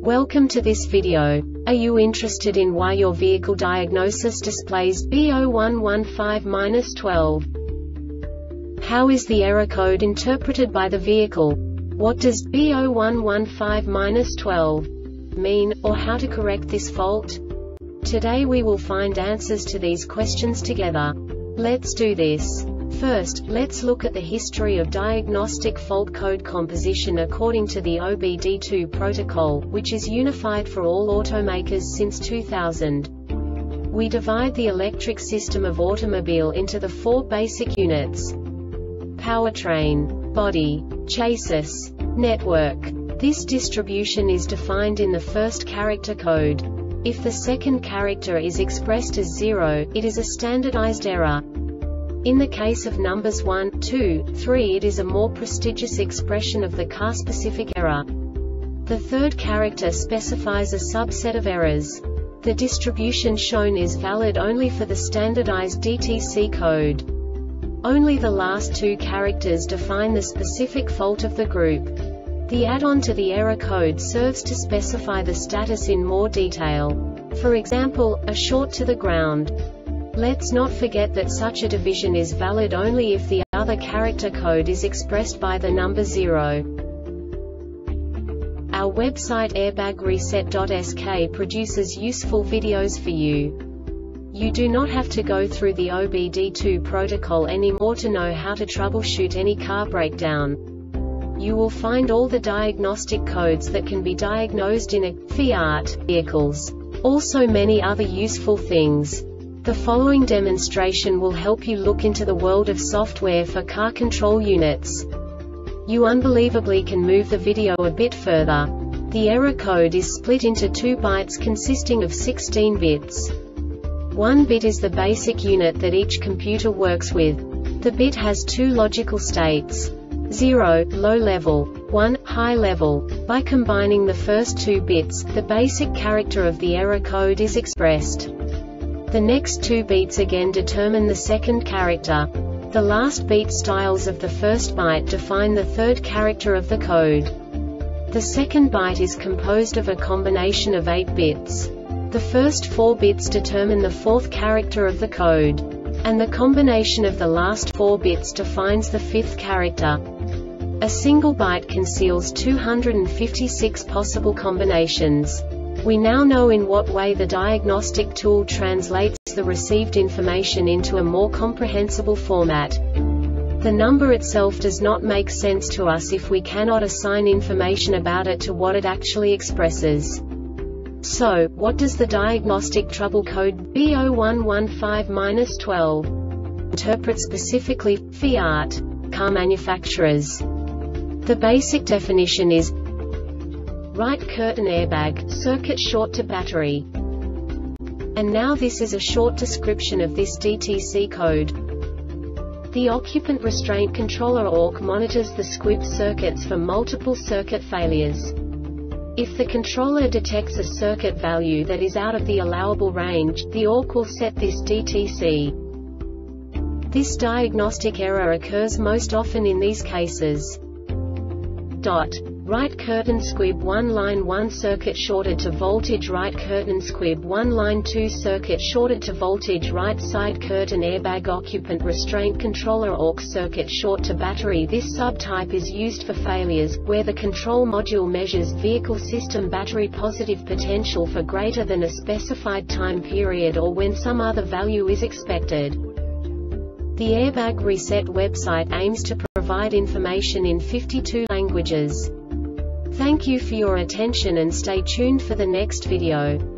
Welcome to this video. Are you interested in why your vehicle diagnosis displays B0115-12? How is the error code interpreted by the vehicle? What does B0115-12 mean, or how to correct this fault? Today we will find answers to these questions together. Let's do this. First, let's look at the history of diagnostic fault code composition according to the OBD2 protocol, which is unified for all automakers since 2000. We divide the electric system of automobile into the four basic units: powertrain, body, chassis, network. This distribution is defined in the first character code. If the second character is expressed as 0, it is a standardized error. In the case of numbers 1, 2, 3, it is a more prestigious expression of the car-specific error. The third character specifies a subset of errors. The distribution shown is valid only for the standardized DTC code. Only the last two characters define the specific fault of the group. The add-on to the error code serves to specify the status in more detail. For example, a short to the ground. Let's not forget that such a division is valid only if the other character code is expressed by the number 0. Our website airbagreset.sk produces useful videos for you. You do not have to go through the OBD2 protocol anymore to know how to troubleshoot any car breakdown. You will find all the diagnostic codes that can be diagnosed in a Fiat vehicles. Also many other useful things. The following demonstration will help you look into the world of software for car control units. You unbelievably can move the video a bit further. The error code is split into 2 bytes consisting of 16 bits. 1 bit is the basic unit that each computer works with. The bit has 2 logical states: 0, low level, 1, high level. By combining the first 2 bits, the basic character of the error code is expressed. The next 2 beats again determine the second character. The last beat styles of the first byte define the third character of the code. The second byte is composed of a combination of 8 bits. The first 4 bits determine the fourth character of the code. And the combination of the last 4 bits defines the fifth character. A single byte conceals 256 possible combinations. We now know in what way the diagnostic tool translates the received information into a more comprehensible format. The number itself does not make sense to us if we cannot assign information about it to what it actually expresses. So, what does the diagnostic trouble code B0115-12 interpret specifically for Fiat car manufacturers? The basic definition is right curtain airbag, circuit short to battery. And now this is a short description of this DTC code. The occupant restraint controller ORC monitors the squib circuits for multiple circuit failures. If the controller detects a circuit value that is out of the allowable range, the ORC will set this DTC. This diagnostic error occurs most often in these cases. Right curtain squib 1 line 1 circuit shorted to voltage, right curtain squib 1 line 2 circuit shorted to voltage, right side curtain airbag occupant restraint controller ORC circuit short to battery. This subtype is used for failures where the control module measures vehicle system battery positive potential for greater than a specified time period or when some other value is expected. The Airbag Reset website aims to provide information in 52 languages. Thank you for your attention and stay tuned for the next video.